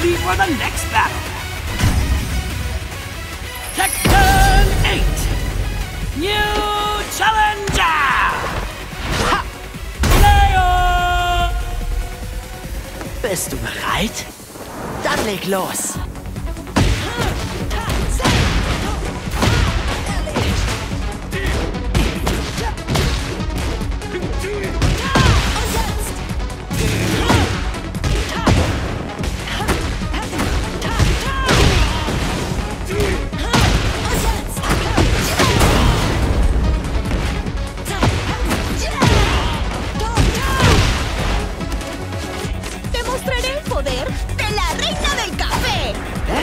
ready for the next battle. Tekken 8. New Challenger. Leo! Bist du bereit? Dann leg los. Demostraré el poder de la reina del café.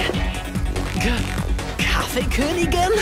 Kaffeekönigin?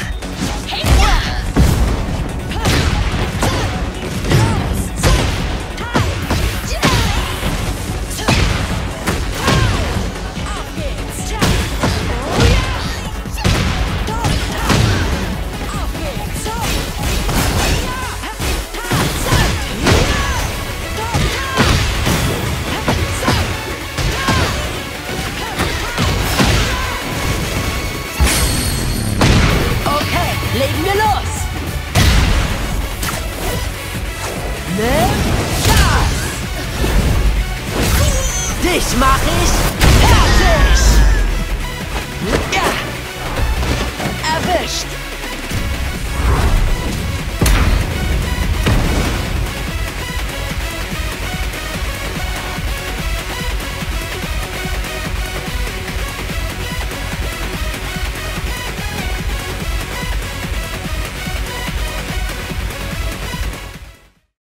Legen wir los! Nimm das! Dich mach ich fertig! Ja. Erwischt!